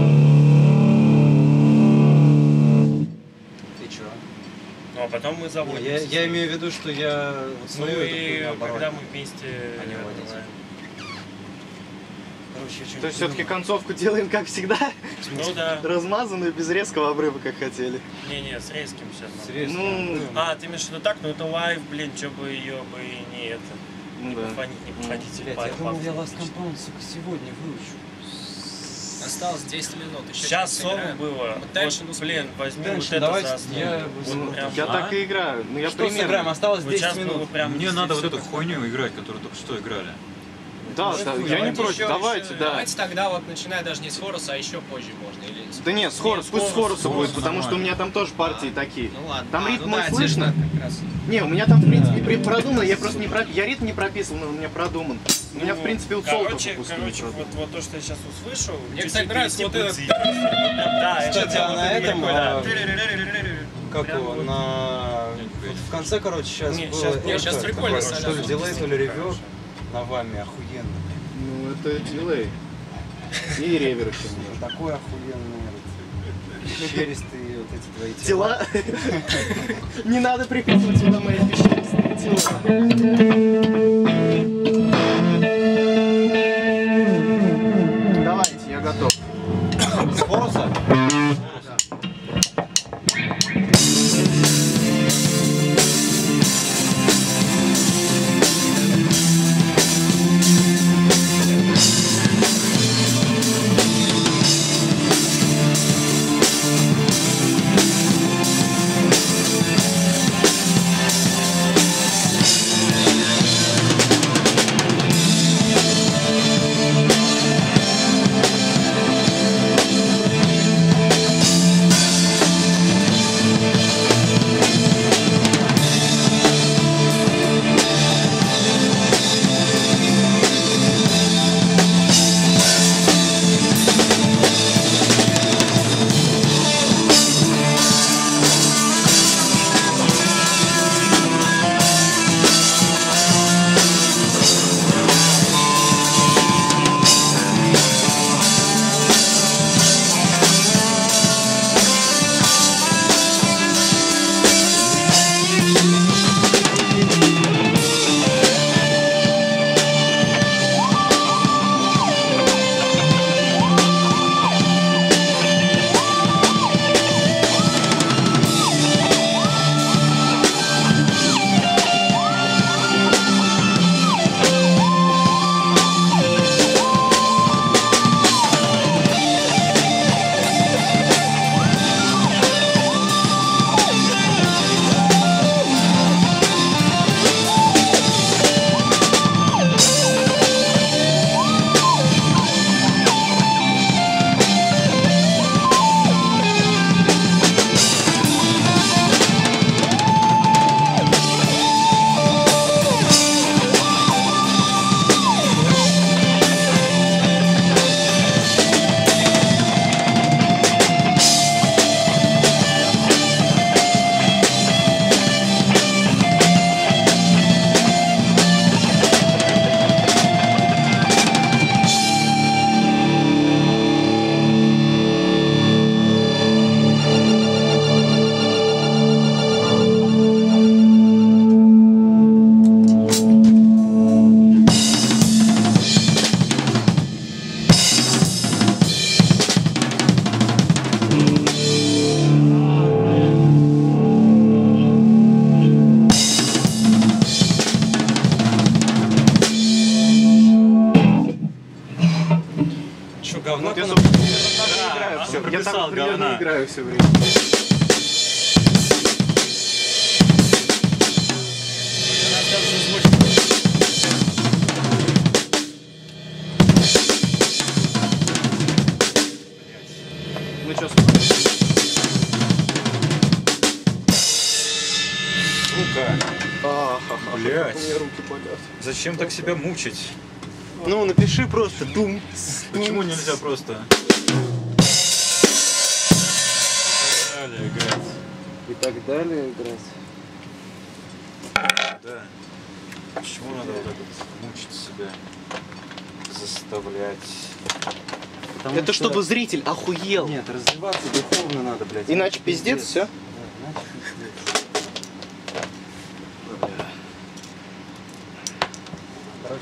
Ты чё?
Ну а потом мы
Не,
заводим.
я, я имею в виду, что я вот
Ну
свою эту
и
хуйню оборвать.
когда мы вместе...
А не водить.
бываем.
Короче, я что-нибудь
То есть все-таки
придумал.
концовку делаем как всегда,
Ну да.
размазанную, без резкого обрыва, как хотели.
Не-не, с резким сейчас.
С резким
Ну,
обрывом.
А, ты имеешь в виду так? Ну это лайв, блин, чё бы ее бы и не это.
Ну
Не
да.
пофонить, не
Ну,
походить.
Блядь, я думал, я Last Compound, сука, сегодня выучу.
Осталось десять минут. Еще
Сейчас
чуть
соло
поиграем.
было.
Вот дальше, ну,
Вот, блин, возьму
Дальше
вот это
давайте
за основу.
я
Вот
возьму.
прям-
Я
А?
так и играю. Ну я
Что сыграем?
примерно.
Осталось
Вот
десять
сейчас было
минут.
прям...
Мне надо вот
всё
эту
как-
хуйню играть, которую только что играли.
Да,
Ну,
да,
хуй,
я не
Давайте
против,
еще-
давайте,
еще-
да.
Давайте тогда вот начинай даже не с Хоруса, а еще позже можно. Или с-
Да нет, с Хорус, пусть с Хоруса
Хорус
будет, потому что у
нормально.
меня там тоже партии такие.
Ну ладно.
Там
А,
ритм
ну
мой
да,
слышно?
отдельно как раз.
Не, у меня там, в принципе, при- продумано, я просто не про... Я ритм не прописан, но у меня продуман. У меня, в
Ну,
принципе, у соло
короче,
только
короче,
продуман.
вот, вот то, что я сейчас услышал,
Мне,
чуть-чуть
кстати, нравится вот
перевести
этот-
пульсы. Да, это
Кстати,
прям
а
вот
на
это
этом,
такой, да.
а, как
Прям
его,
вот.
на в конце, короче, сейчас
Не,
было...
щас- не,
это,
щас прикольно,
такое,
Соляр.
что ли, дилей, то ли реверб на вами охуенно.
Ну, это дилей. И ревер еще немножко.
Такой охуенный, пещеристые вот эти твои тела.
Тела? Не надо приказывать сюда мои пещеристые тела. Давайте, я готов.
Спонсор? Что, говно?
Вот я,
там?
собственно, так и играю
он
всё. Я
прописал
так примерно
говна.
играю все время. Ну что,
Сука,
ахаха,
Блядь.
у меня руки болят.
зачем так себя мучить?
Ну, напиши просто дум.
Почему нельзя просто далее играть?
И так далее играть.
Да. Почему надо вот так вот мучить себя, заставлять?
Потому
Это
что-
чтобы зритель охуел.
Нет, развиваться духовно надо, блядь.
Иначе пиздец, все.
Да, иначе пиздец. Короче,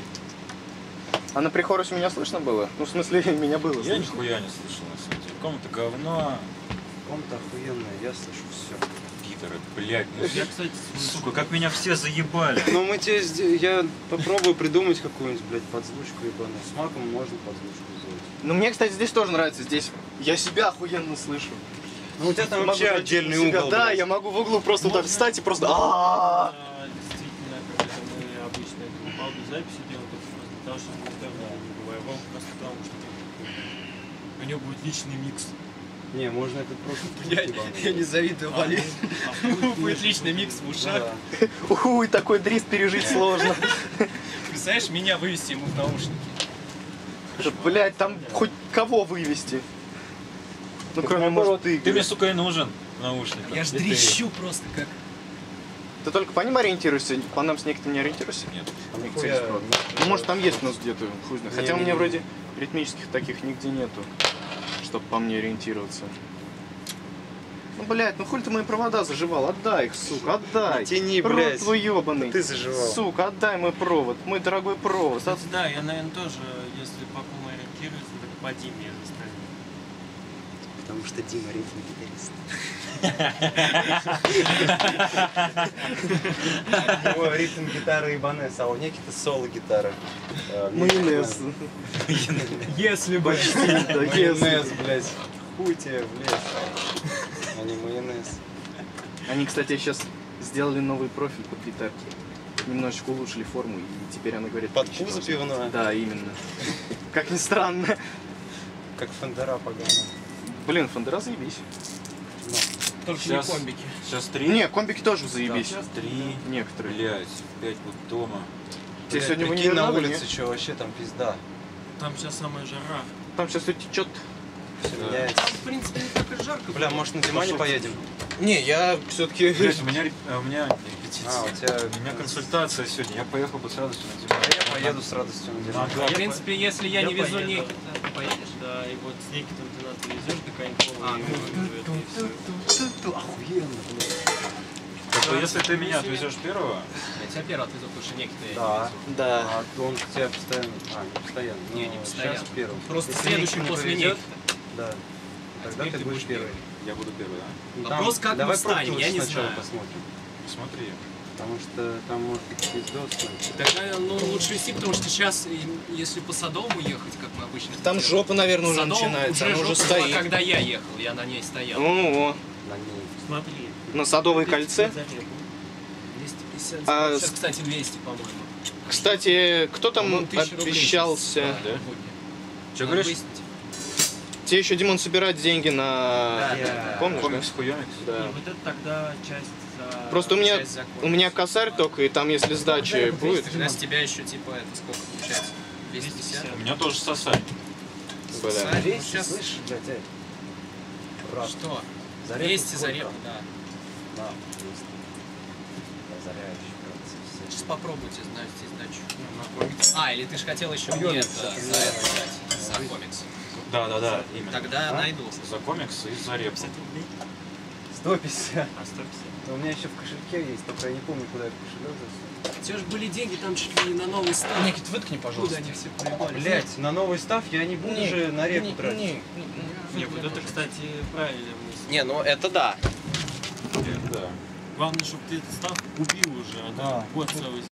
А на прихорусе меня слышно было? Ну, в смысле, меня было
Я
слышно.
нихуя не слышал, на самом деле. Комната говно,
комната охуенная, я слышу все.
пидоры, блядь. Ну, я, кстати, сука, как меня все заебали.
Ну мы тебе сде- я попробую придумать какую-нибудь, блядь, подзвучку ебаную. С маком можно подзвучку сделать.
Ну, мне, кстати, здесь тоже нравится. Здесь я себя охуенно слышу.
Ну у тебя там
Могу
вообще
зайти
отдельный
на себя.
угол.
Да,
блядь.
я могу в углу просто вот так встать и просто... а
Действительно, когда мы обычно эту аудиозаписи делаем, только просто для того, чтобы говна не бывает. Вам просто потому, что у него будет личный микс.
Не, можно это просто...
Блядь, я не завидую Вале.
А
Будет личный микс в ушах.
Да.
Уй, такой дрифт пережить сложно.
Представляешь, меня вывести ему в наушники.
Да, блядь, там хоть кого вывести. Ну, кроме, может, ты.
Ты мне, сука, и нужен в наушниках.
Я ж
И ты.
дрищу просто как...
Ты только по ним ориентируешься, по нам с некоторыми не ориентируешься?
Нет.
Нихуя. Ну, может, там есть у нас где-то, хуй знает. Хотя у меня
Не-не-не.
вроде ритмических таких нигде нету, чтобы по мне ориентироваться. Ну, блядь, ну хуй ты мои провода заживал? Отдай их, сука, отдай.
Не тяни,
Рот
блядь.
твой ебаный.
Ты заживал.
Сука, отдай мой провод, мой дорогой провод.
Кстати, да, я, наверное, тоже, если по кому ориентируюсь, то так по Диме заставлю.
Потому что Дима ритм-гитарист. У него ритм гитары Ибанес, а у Никиты соло-гитара. Э,
Майонез.
Если бы.
Да, если.
Майонез, блядь. Хуй тебе в лес. А не майонез.
Они, кстати, сейчас сделали новый профиль под гитарки. Немножечко улучшили форму, и теперь она говорит...
Под
отлично.
пузо пивное?
Да, именно. Как ни странно.
Как фендера поганая.
Блин, фондера заебись.
Только
Сейчас-
не комбики.
Сейчас три.
Не, комбики тоже заебись.
Три.
Некоторые.
Блять, пять вот дома.
Тебе
Блядь,
сегодня в
прикинь,
универ
на
надо,
улице,
нет?
что вообще там пизда.
Там сейчас самая жара.
Там сейчас все течет.
Все
Да.
меняется.
Там, в принципе, не так и жарко.
Бля, может на Димане
Пошел.
поедем?
Не, я все-таки...
Блять, у меня, ре- а, у меня репетиция.
А, у тебя...
У меня консультация сегодня. Я поехал бы сразу же на
А
Диман.
я поеду с радостью на Димане.
Ага.
В принципе, если я,
Я
не везу
поеду.
Никита, ты поедешь? Да, и вот с Никитом ты нас довезешь до Конькова, и, и, и,
Охуенно, блядь.
Так что если ты меня отвезешь первого,
Я тебя первый отвезу, потому что Никита я
Да.
не везу.
Да.
А он к тебе постоянно... А, не постоянно.
Не,
но
не постоянно.
Сейчас первым.
Просто
Если
следующий
Никита не
после
повезет,
Никита.
Да. Тогда
теперь
ты
ты
будешь
будешь
первый.
я буду первый, да?
Ну,
Вопрос, как мы
давай
встанем,
пробки
я не
сначала
знаю.
посмотрим.
Смотри.
Потому что там может быть пиздос.
Тогда, ну, лучше идти, потому что сейчас, если по Садовому ехать, как мы обычно
Там
хотим,
жопа, наверное, уже
Садовому
начинается.
уже
Она уже
жопа была,
стоит.
когда я ехал, я на ней стоял.
Ну,
На ней.
Смотри.
на Садовой кольце.
двести пятьдесят.
А,
Сейчас,
с-
кстати, двести, по-моему.
Кстати, кто там
По-моему, тысяча рублей
обещался?
сейчас.
Да?
Будни.
Что
Надо
говоришь?
выяснить.
Тебе еще, Димон, собирать деньги на...
Да, да, да.
Помнишь, да?
Комикс хуёмикс.
Да.
И вот это тогда часть за...
Просто у меня,
часть за
у меня косарь только, и там, если сдачи будет...
Тогда с тебя еще, типа, это сколько получается? двести пятьдесят?
У меня тоже сосать.
Бля.
Сосать?
двести,
Ну, сейчас-
слышишь, блядь, эй? Брат,
Что?
за репу
двести за
сколько?
репу, да.
Да, двести. Озаряющий, кажется,
Сейчас
все.
попробуйте, знаете, сдачу. А, или ты же хотел еще мне
Комикс,
это,
да.
за это дать, за комикс.
Да, да, да, именно.
Тогда
А?
найду.
За комикс и за репу.
сто пятьдесят.
А, сто пятьдесят.
Но у меня еще в кошельке есть, только я не помню, куда я кошелек засунул.
У тебя же были деньги там чуть ли не на новый став.
Никит, выткни,
Куда
пожалуйста.
они все проебались?
Блять, на новый став я не буду
Не,
же на репу
не,
тратить.
не,
Не, вот это, кстати, правильная мысль.
Не, ну это да.
Да.
Главное, чтобы ты этот став купил уже, а
Да.
то год целый